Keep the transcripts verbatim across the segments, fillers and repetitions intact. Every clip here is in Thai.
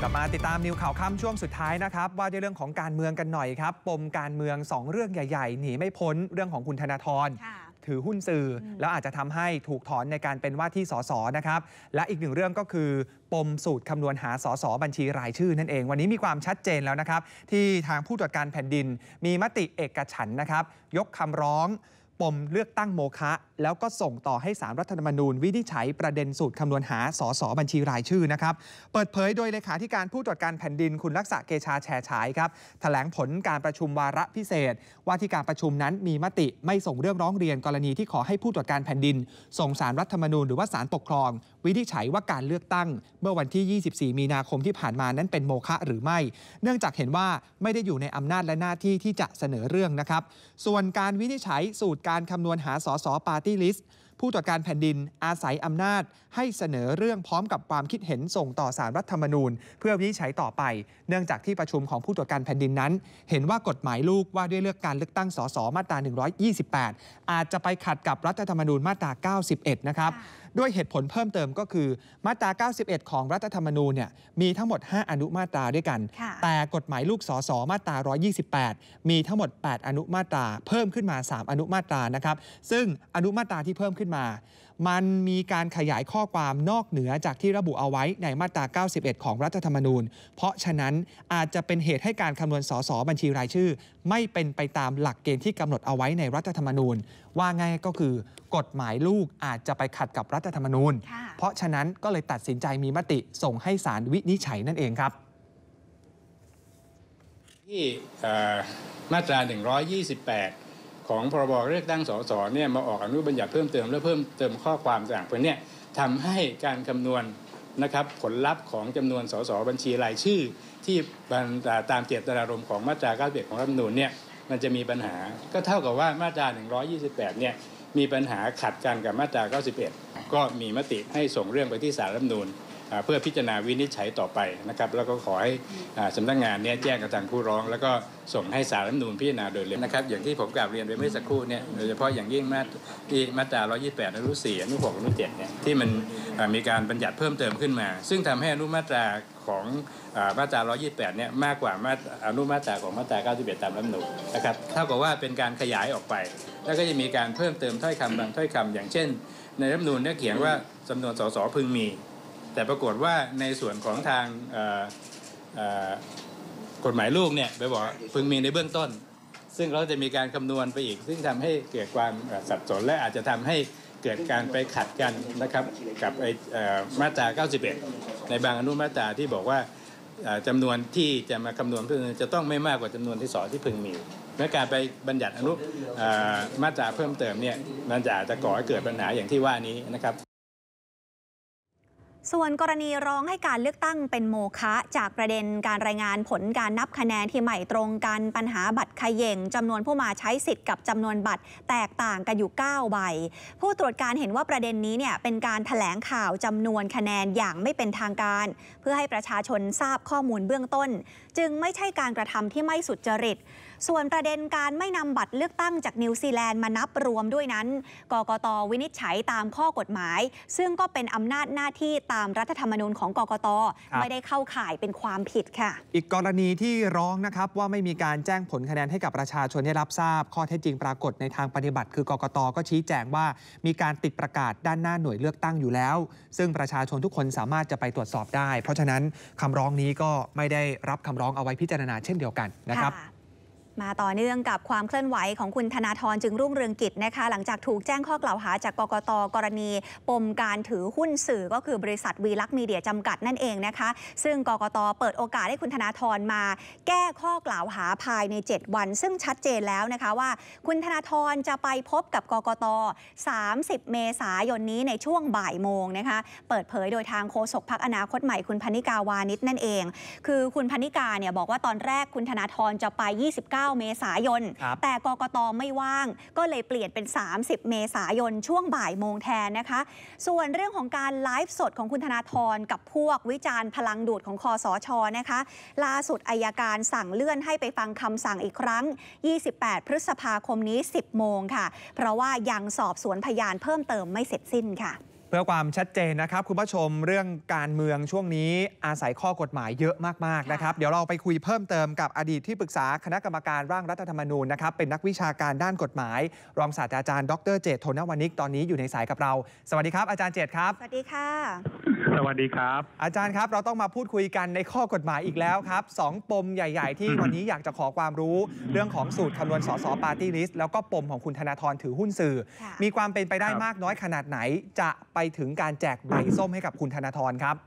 ลับมาติดตามนิวข่าวค่ำช่วงสุดท้ายนะครับว่าด้วยเรื่องของการเมืองกันหน่อยครับปมการเมืองสองเรื่องใหญ่ๆหนีไม่พ้นเรื่องของคุณธนาธรถือหุ้นสื่อแล้วอาจจะทำให้ถูกถอนในการเป็นว่าที่สสนะครับและอีกหนึ่งเรื่องก็คือปมสูตรคำนวณหาสสบัญชีรายชื่อนั่นเองวันนี้มีความชัดเจนแล้วนะครับที่ทางผู้ตรวจการแผ่นดินมีมติเอกฉันท์นะครับยกคำร้องปมเลือกตั้งโมฆะแล้วก็ส่งต่อให้ศาลรัฐธรรมนูญวินิจฉัยประเด็นสูตรคำนวณหาสสบัญชีรายชื่อนะครับเปิดเผยโดยเลขาธิการผู้ตรวจการแผ่นดินคุณลักษะเกชาแชร์ฉายครับแถลงผลการประชุมวาระพิเศษว่าที่การประชุมนั้นมีมติไม่ส่งเรื่องร้องเรียนกรณีที่ขอให้ผู้ตรวจการแผ่นดินส่งศาลรัฐธรรมนูญหรือว่าศาลปกครองวินิจฉัยว่าการเลือกตั้งเมื่อวันที่ยี่สิบสี่มีนาคมที่ผ่านมานั้นเป็นโมฆะหรือไม่เนื่องจากเห็นว่าไม่ได้อยู่ในอำนาจและหน้าที่ที่จะเสนอเรื่องนะครับส่วนการวินิจฉัยสูตรการคำนวณหาสสปาร์ตี้ลิสต์ผู้ตรวจการแผ่นดินอาศัยอำนาจให้เสนอเรื่องพร้อมกับความคิดเห็นส่งต่อศาลรัฐธรรมนูญเพื่อวินิจฉัยต่อไปเนื่องจากที่ประชุมของผู้ตรวจการแผ่นดินนั้นเห็นว่ากฎหมายลูกว่าด้วยเลือกการเลือกตั้งสสมาตราหนึ่งร้อยยี่สิบแปดอาจจะไปขัดกับรัฐธรรมนูญมาตราเก้าสิบเอ็ดนะครับด้วยเหตุผลเพิ่มเติมก็คือมาตราเก้าสิบเอ็ดของรัฐธรรมนูญเนี่ยมีทั้งหมดห้าอนุมาตราด้วยกันแต่กฎหมายลูกสสมาตราหนึ่งร้อยยี่สิบแปดมีทั้งหมดแปดอนุมาตราเพิ่มขึ้นมาสามอนุมาตรานะครับซึ่งอนุมาตราที่เพิ่มขึ้นมามันมีการขยายข้อความนอกเหนือจากที่ระบุเอาไว้ในมาตราเก้าสิบเอ็ดของรัฐธรรมนูญเพราะฉะนั้นอาจจะเป็นเหตุให้การคำนวณสสบัญชีรายชื่อไม่เป็นไปตามหลักเกณฑ์ที่กำหนดเอาไว้ในรัฐธรรมนูญว่าไงก็คือกฎหมายลูกอาจจะไปขัดกับรัฐธรรมนูญเพราะฉะนั้นก็เลยตัดสินใจมีมติส่งให้ศาลวินิจฉัยนั่นเองครับที่มาตราหนึ่งร้อยยี่สิบแปดของพรบเลือกตั้งสสเนี่ยมาออกอนุบัญญัติเพิ่มเติมและเพิ่มเติมข้อความต่างๆพวกนี้ทำให้การคำนวณนะครับผลลัพธ์ของจำนวนสสบัญชีรายชื่อที่ตามเจตนารมณ์ของมาตราเก้าสิบเอ็ดของรัฐธรรมนูญเนี่ยมันจะมีปัญหาก็เท่ากับว่ามาตราหนึ่งร้อยยี่สิบแปดเนี่ยมีปัญหาขัดกันกับมาตราเก้าสิบเอ็ดก็มีมติให้ส่งเรื่องไปที่ศาลรัฐธรรมนูญเพื่อพิจารณาวินิจฉัยต่อไปนะครับแล้วก็ขอให้สำนักงานนี้แจ้งกับทางผู้ร้องแล้วก็ส่งให้ศาลรัฐธรรมนูญพิจารณาโดยเร็วนะครับอย่างที่ผมกล่าวเรียนไปเมื่อสักครู่เนี่ยโดยเฉพาะอย่างยิ่งมาที่มาตราหนึ่งร้อยยี่สิบแปดอนุสี่อนุหกอนุเจ็ดเนี่ยที่มันมีการบัญญัติเพิ่มเติมขึ้นมาซึ่งทำให้อนุมาตราของมาตราหนึ่งร้อยยี่สิบแปดเนี่ยมากกว่าอนุมาตราของมาตราเก้าสิบเอ็ดตามรัฐธรรมนูญนะครับเท่ากับว่าเป็นการขยายออกไปแล้วก็จะมีการเพิ่มเติมถ้อยคำบางถ้อยคำอย่างเช่นในรัฐธรรมนูญเนี่ยเขียนว่าจำนวนสสพึงมีแต่ปรากฏว่าในส่วนของทางกฎหมายลูกเนี่ยไปบอกพึงมีในเบื้องต้นซึ่งเราจะมีการคำนวณไปอีกซึ่งทำให้เกิดความสับสนและอาจจะทำให้เกิดการไปขัดกันนะครับกับไอ้มาตราเก้าสิบเอ็ดในบางอนุมาตราที่บอกว่าจำนวนที่จะมาคำนวณจะต้องไม่มากกว่าจำนวนที่สอที่พึงมีและการไปบัญญัติอนุมาตราเพิ่มเติมเนี่ยมันจะอาจจะก่อให้เกิดปัญหาอย่างที่ว่านี้นะครับส่วนกรณีร้องให้การเลือกตั้งเป็นโมฆะจากประเด็นการรายงานผลการนับคะแนนที่ไม่ตรงกันปัญหาบัตรเขย่งจำนวนผู้มาใช้สิทธิ์กับจำนวนบัตรแตกต่างกันอยู่เก้าใบผู้ตรวจการเห็นว่าประเด็นนี้เนี่ยเป็นการแถลงข่าวจำนวนคะแนนอย่างไม่เป็นทางการเพื่อให้ประชาชนทราบข้อมูลเบื้องต้นจึงไม่ใช่การกระทำที่ไม่สุจริตส่วนประเด็นการไม่นำบัตรเลือกตั้งจากนิวซีแลนด์มานับรวมด้วยนั้นกกต.วินิจฉัยตามข้อกฎหมายซึ่งก็เป็นอำนาจหน้าที่ตามรัฐธรรมนูญของกกต.ไม่ได้เข้าข่ายเป็นความผิดค่ะอีกกรณีที่ร้องนะครับว่าไม่มีการแจ้งผลคะแนนให้กับประชาชนได้รับทราบข้อเท็จจริงปรากฏในทางปฏิบัติคือกกต.ก็ชี้แจงว่ามีการติดประกาศด้านหน้าหน่วยเลือกตั้งอยู่แล้วซึ่งประชาชนทุกคนสามารถจะไปตรวจสอบได้เพราะฉะนั้นคำร้องนี้ก็ไม่ได้รับคำร้องเอาไว้พิจารณาเช่นเดียวกันนะครับมาต่อเนื่องกับความเคลื่อนไหวของคุณธนาธรจึงรุ่งเรืองกิจนะคะหลังจากถูกแจ้งข้อกล่าวหาจากกกต.กรณีปมการถือหุ้นสื่อก็คือบริษัทวีลักษณ์มีเดียจำกัดนั่นเองนะคะซึ่งกกต.เปิดโอกาสให้คุณธนาธรมาแก้ข้อกล่าวหาภายในเจ็ดวันซึ่งชัดเจนแล้วนะคะว่าคุณธนาธรจะไปพบกับกกต.สามสิบเมษายนนี้ในช่วงบ่ายโมงนะคะเปิดเผยโดยทางโฆษกพรรคอนาคตใหม่คุณพนิกาวานิชนั่นเองคือคุณพนิกาเนี่ยบอกว่าตอนแรกคุณธนาธรจะไปยี่สิบเก้าเมษายนแต่กกต.ไม่ว่างก็เลยเปลี่ยนเป็นสามสิบเมษายนช่วงบ่ายโมงแทนนะคะส่วนเรื่องของการไลฟ์สดของคุณธนาธรกับพวกวิจารณ์พลังดูดของคสช.นะคะล่าสุดอัยการสั่งเลื่อนให้ไปฟังคำสั่งอีกครั้งยี่สิบแปดพฤษภาคมนี้สิบโมงค่ะเพราะว่ายังสอบสวนพยานเพิ่มเติมไม่เสร็จสิ้นค่ะเพื่อความชัดเจนนะครับคุณผู้ชมเรื่องการเมืองช่วงนี้อาศัยข้อกฎหมายเยอะมากๆนะครับเดี๋ยวเราไปคุยเพิ่มเติมกับอดีตที่ปรึกษาคณะกรรมการร่างรัฐธรรมนูญนะครับเป็นนักวิชาการด้านกฎหมายรองศาสตราจารย์ดรเจต โทนวณิกตอนนี้อยู่ในสายกับเราสวัสดีครับอาจารย์เจตครับสวัสดีค่ะสวัสดีครับอาจารย์ครับเราต้องมาพูดคุยกันในข้อกฎหมายอีกแล้วครับสองปมใหญ่ๆที่วันนี้อยากจะขอความรู้เรื่องของสูตรคำนวณสสปาร์ตี้ลิสต์แล้วก็ปมของคุณธนาธรถือหุ้นสื่อมีความเป็นไปได้มากน้อยขนาดไหนจะไปถึงการแจกใบส้มให้กับคุณธนาธรครับ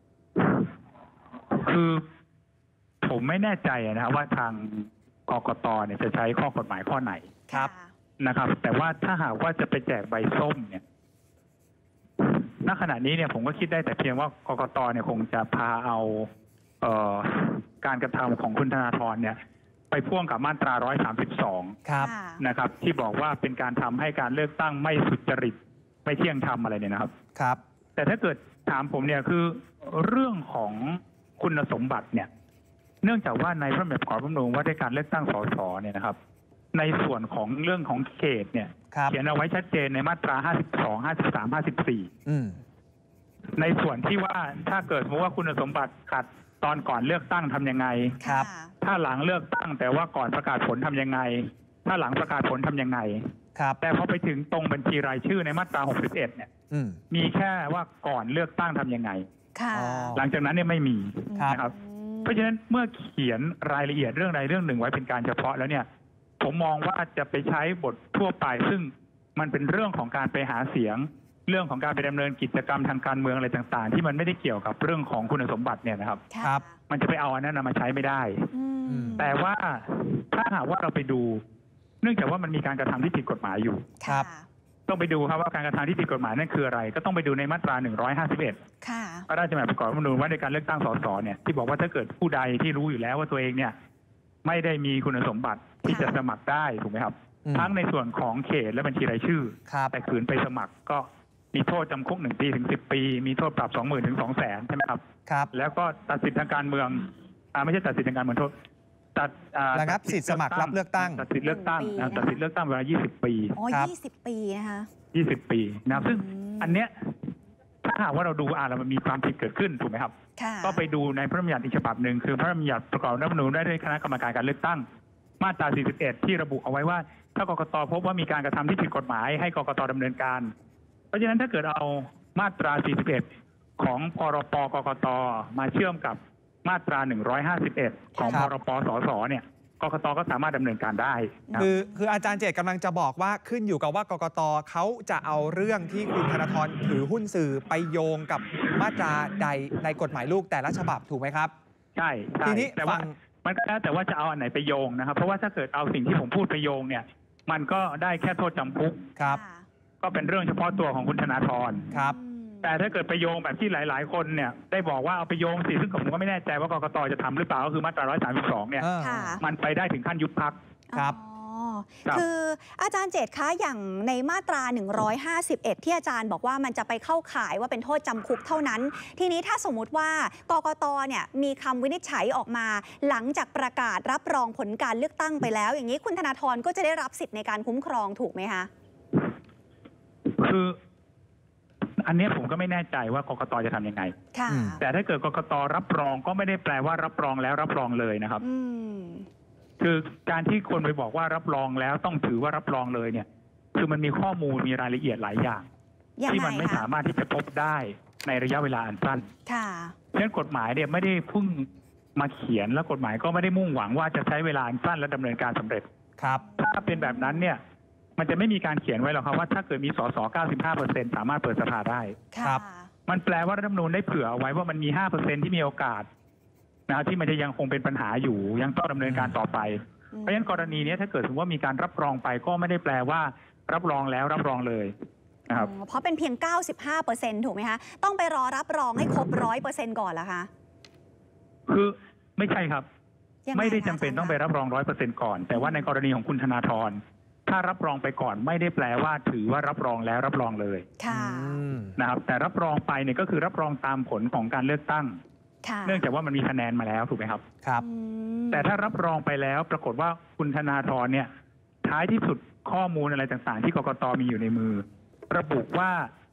คือผมไม่แน่ใจนะครับว่าทางกกตเนี่ยจะใช้ข้อกฎหมายข้อไหนครับนะครับแต่ว่าถ้าหากว่าจะไปแจกใบส้มเนี่ยณขณะนี้เนี่ยผมก็คิดได้แต่เพียงว่ากกตเนี่ยคงจะพาเอาเอ่อการกระทำของคุณธนาธรเนี่ยไปพ่วงกับมาตราหนึ่งร้อยสามสิบสองครับนะครับที่บอกว่าเป็นการทำให้การเลือกตั้งไม่สุจริตไม่เที่ยงธรรมอะไรเนี่ยนะครับครับแต่ถ้าเกิดถามผมเนี่ยคือเรื่องของคุณสมบัติเนี่ยเนื่องจากว่าในพระราชบัญญัติประกอบรัฐธรรมนูญว่าด้วยการเลือกตั้งสสเนี่ยนะครับในส่วนของเรื่องของเขตเนี่ยเขียนเอาไว้ชัดเจนในมาตราห้าสิบสอง ห้าสิบสาม ห้าสิบสี่ในส่วนที่ว่าถ้าเกิดสมมติว่าคุณสมบัติขัดตอนก่อนเลือกตั้งทำยังไงครับถ้าหลังเลือกตั้งแต่ว่าก่อนประกาศผลทำยังไงถ้าหลังประกาศผลทำยังไงครับแต่พอไปถึงตรงบัญชีรายชื่อในมาตราหกสิบเอ็ดเนี่ยมีแค่ว่าก่อนเลือกตั้งทำยังไงหลังจากนั้นเนี่ยไม่มีนะครับเพราะฉะนั้นเมื่อเขียนรายละเอียดเรื่องใดเรื่องหนึ่งไว้เป็นการเฉพาะแล้วเนี่ยผมมองว่าจะไปใช้บททั่วไปซึ่งมันเป็นเรื่องของการไปหาเสียงเรื่องของการไปดำเนินกิจกรรมทางการเมืองอะไรต่างๆที่มันไม่ได้เกี่ยวกับเรื่องของคุณสมบัติเนี่ยนะครับครับมันจะไปเอาอันนั้นมาใช้ไม่ได้แต่ว่าถ้าหากว่าเราไปดูเนื่องจากว่ามันมีการกระทำที่ผิดกฎหมายอยู่ครับต้องไปดูครับว่าการกระทำที่ผิดกฎหมายนั่นคืออะไรก็ต้องไปดูในมาตราหนึ่งร้อยห้าสิบเอ็ดพระราชบัญญัติประกอบรัฐธรรมนูญว่าในการเลือกตั้งสสเนี่ยที่บอกว่าถ้าเกิดผู้ใดที่รู้อยู่แล้วว่าตัวเองเนี่ยไม่ได้มีคุณสมบัติที่จะสมัครได้ถูกไหมครับทั้งในส่วนของเขตและบัญชีรายชื่อแต่ขืนไปสมัครก็มีโทษจำคุกหนึ่งปีถึงสิบปีมีโทษปรับสองหมื่นถึงสองแสนใช่ไหมครับครับแล้วก็ตัดสิทธิทางการเมืองอ่าไม่ใช่ตัดสิทธิทางการเมืองโทษตัดระงับสิทธิสมัครรับเลือกตั้งตัดสิทธิเลือกตั้งตัดสิทธิเลือกตั้งเวลายี่สิบปีอ๋อยี่สิบปีนะคะยี่สิบปีนะซึ่งอันเนี้ยถ้าหากว่าเราดูอ่าแล้วมันมีความผิดเกิดขึ้นถูกไหมครับก็ไปดูในพระราชบัญญัติอีกฉบับหนึ่งคือพระราชบัญญัติประกอบรัฐธรรมนูญได้ด้วยคณะกรรมการการเลือกตั้งมาตราสี่สิบเอ็ดที่ระบุเอาไว้ว่าถ้ากกตพบว่ามีการกระทำที่ผิดกฎหมายให้กกตดำเนินการเพราะฉะนั้นถ้าเกิดเอามาตราสี่สิบเอ็ดของพรปกกตมาเชื่อมกับมาตราหนึ่งร้อยห้าสิบเอ็ดของพรปสสเนี่ยกกตก็สามารถดำเนินการได้คือคืออาจารย์เจตกำลังจะบอกว่าขึ้นอยู่กับว่ากกตเขาจะเอาเรื่องที่คุณธนาธรถือหุ้นสื่อไปโยงกับมาตราใดในกฎหมายลูกแต่ละฉบับถูกไหมครับใช่ทีนี้แต่ว่ามันก็แล้วแต่ว่าจะเอาอันไหนไปโยงนะครับเพราะว่าถ้าเกิดเอาสิ่งที่ผมพูดไปโยงเนี่ยมันก็ได้แค่โทษจำคุกครับก็เป็นเรื่องเฉพาะตัวของคุณธนาธรครับแต่ถ้าเกิดไปโยงแบบที่หลายๆคนเนี่ยได้บอกว่าเอาไปโยงสิซึ่งผมก็ไม่แน่ใจว่ากกตจะทำหรือเปล่าก็คือมาตราหนึ่งร้อยสามสิบสองเนี่ยมันไปได้ถึงขั้นยุบพรรคครับคืออาจารย์เจตคะอย่างในมาตราหนึ่งร้อยห้าสิบเอ็ดที่อาจารย์บอกว่ามันจะไปเข้าข่ายว่าเป็นโทษจำคุกเท่านั้นทีนี้ถ้าสมมุติว่ากกตเนี่ยมีคำวินิจฉัยออกมาหลังจากประกาศรับรองผลการเลือกตั้งไปแล้วอย่างนี้คุณธนาธรก็จะได้รับสิทธิ์ในการคุ้มครองถูกไหมคะคืออันนี้ผมก็ไม่แน่ใจว่ากกตจะทำยังไงแต่ถ้าเกิดกกตรับรองก็ไม่ได้แปลว่ารับรองแล้วรับรองเลยนะครับคือการที่คนไปบอกว่ารับรองแล้วต้องถือว่ารับรองเลยเนี่ยคือมันมีข้อมูลมีรายละเอียดหลายอย่างที่มันไม่สามารถที่จะพบได้ในระยะเวลาอันสั้นเพราะฉะนั้นกฎหมายเนี่ยไม่ได้พุ่งมาเขียนแล้วกฎหมายก็ไม่ได้มุ่งหวังว่าจะใช้เวลาอันสั้นและดำเนินการสำเร็จครับถ้าเป็นแบบนั้นเนี่ยมันจะไม่มีการเขียนไว้หรอกครับว่าถ้าเกิดมีสส เก้าสิบห้าเปอร์เซ็นต์ สามารถเปิดสภาได้ครับมันแปลว่ารัฐธรรมนูญได้เผื่อเอาไว้ว่ามันมี ห้าเปอร์เซ็นต์ ที่มีโอกาสนะที่มันจะยังคงเป็นปัญหาอยู่ยังต้องดำเนินการต่อไปเพราะฉะนั้นกรณีนี้ถ้าเกิดสมมติว่ามีการรับรองไปก็ไม่ได้แปลว่ารับรองแล้วรับรองเลยนะครับเพราะเป็นเพียง เก้าสิบห้าเปอร์เซ็นต์ ถูกไหมคะต้องไปรอรับรองให้ครบ ร้อยเปอร์เซ็นต์ ก่อนเหรอคะคือไม่ใช่ครับไม่ได้จำเป็นต้องไปรับรอง ร้อยเปอร์เซ็นต์ ก่อนแต่ว่าในกรณีของคุณธนาธรถ้ารับรองไปก่อนไม่ได้แปลว่าถือว่ารับรองแล้วรับรองเลยนะครับแต่รับรองไปเนี่ยก็คือรับรองตามผลของการเลือกตั้งเนื่องจากว่ามันมีคะแนนมาแล้วถูกไหมครับครับแต่ถ้ารับรองไปแล้วปรากฏว่าคุณธนาธรเนี่ยท้ายที่สุดข้อมูลอะไรต่างๆที่กกตมีอยู่ในมือระบุว่า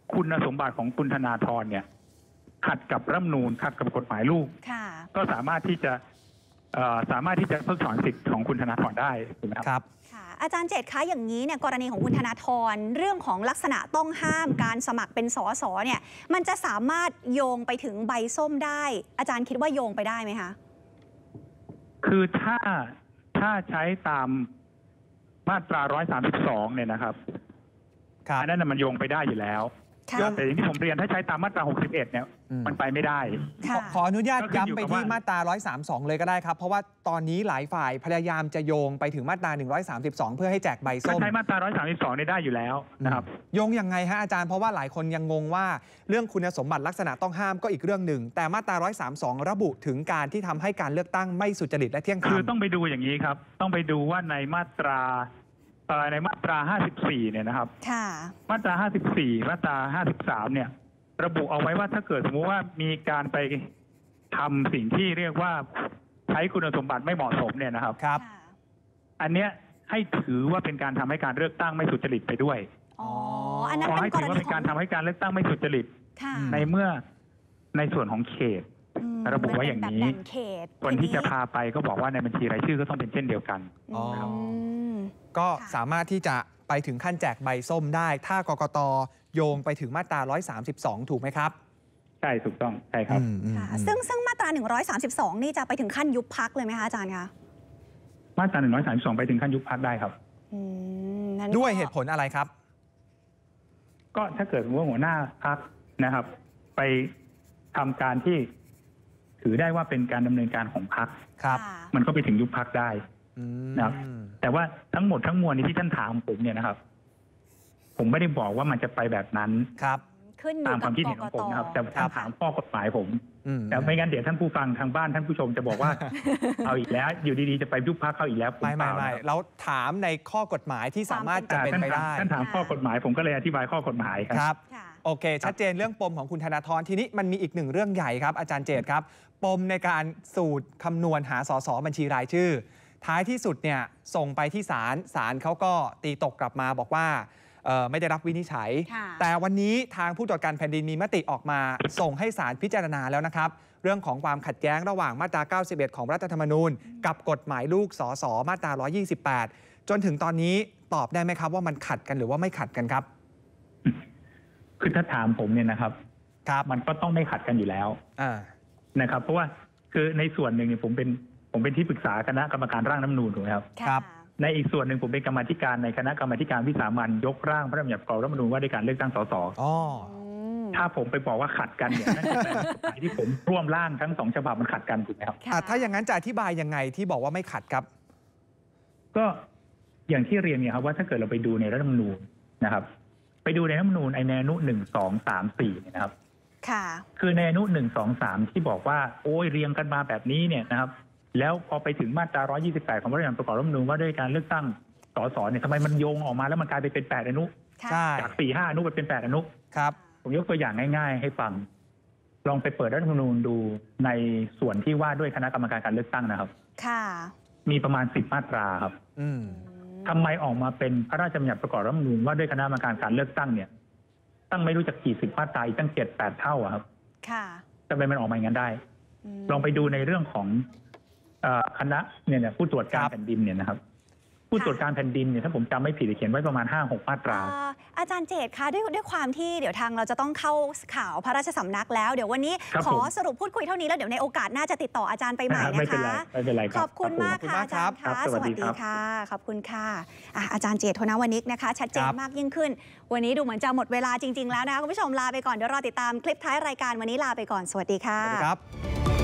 คุณสมบัติของคุณธนาธรเนี่ยขัดกับรัฐธรรมนูญขัดกับกฎหมายลูกก็สามารถที่จะสามารถที่จะเพิกถอนสิทธิ์ของคุณธนาธรได้ถูกไหมครับค่ะอาจารย์เจตคะอย่างนี้เนี่ยกรณีของคุณธนาธรเรื่องของลักษณะต้องห้ามการสมัครเป็นสสเนี่ยมันจะสามารถโยงไปถึงใบส้มได้อาจารย์คิดว่าโยงไปได้ไหมคะคือถ้าถ้าใช้ตามมาตราหนึ่งร้อยสามสิบสองเนี่ยนะครับอันนั้นมันโยงไปได้อยู่แล้วแต่อย่างที่ผมเรียนถ้าใช้ตามมาตราหกสิบเอ็ดเนี่ยมันไปไม่ได้ขออนุญาตย้ำไปที่มาตราหนึ่งร้อยสามสิบสองเลยก็ได้ครับเพราะว่าตอนนี้หลายฝ่ายพยายามจะโยงไปถึงมาตราหนึ่งร้อยสามสิบสองเพื่อให้แจกใบส้มใช้มาตราหนึ่งร้อยสามสิบสองได้อยู่แล้วนะครับโยงยังไงฮะอาจารย์เพราะว่าหลายคนยังงงว่าเรื่องคุณสมบัติลักษณะต้องห้ามก็อีกเรื่องหนึ่งแต่มาตราหนึ่งร้อยสามสิบสองระบุถึงการที่ทำให้การเลือกตั้งไม่สุจริตและเที่ยงธรรมคือต้องไปดูอย่างนี้ครับต้องไปดูว่าในมาตราในมาตราห้าสิบสี่เนี่ยนะครับมาตราห้าสิบสี่มาตราห้าสิบสามเนี่ยระบุเอาไว้ว่าถ้าเกิดสมมติว่ามีการไปทำสิ่งที่เรียกว่าใช้คุณสมบัติไม่เหมาะสมเนี่ยนะครับครับอันเนี้ยให้ถือว่าเป็นการทำให้การเลือกตั้งไม่สุจริตไปด้วยอ๋ออันนั้นเป็นกรณีของการทำให้การเลือกตั้งไม่สุจริตในเมื่อในส่วนของเขตระบุไว้อย่างนี้คนที่จะพาไปก็บอกว่าในบัญชีรายชื่อก็ต้องเป็นเช่นเดียวกันอ๋อก็สามารถที่จะไปถึงขั้นแจกใบส้มได้ถ้ากกต.โยงไปถึงมาตราหนึ่งร้อยสามสิบสองถูกไหมครับใช่ถูกต้องใช่ครับซึ่งซึ่งมาตราหนึ่งร้อยสามสิบสองนี่จะไปถึงขั้นยุบพรรคเลยไหมคะอาจารย์คะมาตราหนึ่งร้อยสามสิบสองไปถึงขั้นยุบพรรคได้ครับด้วยเหตุผลอะไรครับก็ถ้าเกิดว่าหัวหน้าพรรคนะครับไปทำการที่ถือได้ว่าเป็นการดำเนินการของพรรคครับมันก็ไปถึงยุบพรรคได้นะครับแต่ว่าทั้งหมดทั้งมวลที่ท่านถามผมเนี่ยนะครับผมไม่ได้บอกว่ามันจะไปแบบนั้นครับตามความคิดเห็นของผมนะครับแต่ท่านถามข้อกฎหมายผมแต่ไม่งั้นเดี๋ยวท่านผู้ฟังทางบ้านท่านผู้ชมจะบอกว่าเอาอีกแล้วอยู่ดีๆจะไปยุบพรรคเขาอีกแล้วไม่ไม่ไม่เราถามในข้อกฎหมายที่สามารถจะเป็นไปได้ท่านถามข้อกฎหมายผมก็เลยอธิบายข้อกฎหมายครับโอเคชัดเจนเรื่องปมของคุณธนาธรทีนี้มันมีอีกหนึ่งเรื่องใหญ่ครับอาจารย์เจตครับปมในการสูตรคำนวณหาสสบัญชีรายชื่อท้ายที่สุดเนี่ยส่งไปที่ศาลศาลเขาก็ตีตกกลับมาบอกว่าไม่ได้รับวินิจฉัยแต่วันนี้ทางผู้ตรวจการแผ่นดินมีมติออกมาส่งให้ศาลพิจารณาแล้วนะครับเรื่องของความขัดแย้งระหว่างมาตราเก้าสิบเอ็ดของรัฐธรรมนูญกับกฎหมายลูกสสมาตราหนึ่งร้อยยี่สิบแปดจนถึงตอนนี้ตอบได้ไหมครับว่ามันขัดกันหรือว่าไม่ขัดกันครับคือถ้าถามผมเนี่ยนะครับครับมันก็ต้องไม่ขัดกันอยู่แล้วนะครับเพราะว่าคือในส่วนหนึ่งเนี่ยผมเป็นผมเป็นที่ปรึกษาคณะกรรมการร่างรัฐธรรมนูญถูกไหมครับครับในอีกส่วนหนึ่งผมเป็นกรรมาธิการในคณะกรรมาธิการวิสามัญยกร่างพระราชบัญญัติประกอบรัฐธรรมนูญว่าด้วยการเลือกตั้งสสถ้าผมไปบอกว่าขัดกันเนี่ยนั่นคือกฎหมายที่ผมร่วมร่างทั้งสองฉบับมันขัดกันถูกไหมครับถ้าอย่างนั้นจะอธิบายยังไงที่บอกว่าไม่ขัดครับก็อย่างที่เรียนเนี่ยครับว่าถ้าเกิดเราไปดูในรัฐธรรมนูญนะครับไปดูในรัฐธรรมนูญไอในอนุหนึ่งสองสามสี่เนี่ยนะครับค่ะคือในอนุหนึ่งสองสามที่บอกว่าโอ้ยเรียงกันมาแบบนี้เนี่ยนะครับแล้วพอไปถึงมาตราหนึ่งร้อยยี่สิบแปดของพระราชบัญญัติประกอบรัฐธรรมนูญว่าด้วยการเลือกตั้งสสเนี่ยทำไมมันโยงออกมาแล้วมันกลายไปเป็นแปดอนุจากสี่ห้าอนุไปเป็นแปดอนุครับผมยกตัวอย่างง่ายๆให้ฟังลองไปเปิดรัฐธรรมนูญดูในส่วนที่ว่าด้วยคณะกรรมการการเลือกตั้งนะครับค่ะมีประมาณสิบมาตราครับอืมทำไมออกมาเป็นพระราชบัญญัติประกอบรัฐธรรมนูญว่าด้วยคณะกรรมการการเลือกตั้งเนี่ยตั้งไม่รู้จักกี่สิบมาตราอีกตั้งเจ็ดแปดเท่าอะครับค่ะทำไมมันออกมาอย่างนั้นได้ลองไปดูในเรื่องของคณะเนี่ยผู้ตรวจการแผ่นดินเนี่ยนะครับผู้ตรวจการแผ่นดินเนี่ยถ้าผมจำไม่ผิดเขียนไว้ประมาณ ห้าหก มาตราอาจารย์เจตคะด้วยด้วยความที่เดี๋ยวทางเราจะต้องเข้าข่าวพระราชสำนักแล้วเดี๋ยววันนี้ขอสรุปพูดคุยเท่านี้แล้วเดี๋ยวในโอกาสหน้าจะติดต่ออาจารย์ไปใหม่นะคะไม่เป็นไรไม่เป็นไรขอบคุณมากค่ะอาจารย์คะสวัสดีค่ะขอบคุณค่ะอาจารย์เจต โทนวณิกนะคะชัดเจนมากยิ่งขึ้นวันนี้ดูเหมือนจะหมดเวลาจริงๆแล้วนะคะคุณผู้ชมลาไปก่อนเดี๋ยวรอติดตามคลิปท้ายรายการวันนี้ลาไปก่อนสวัสดีค่ะสวัสดีครับ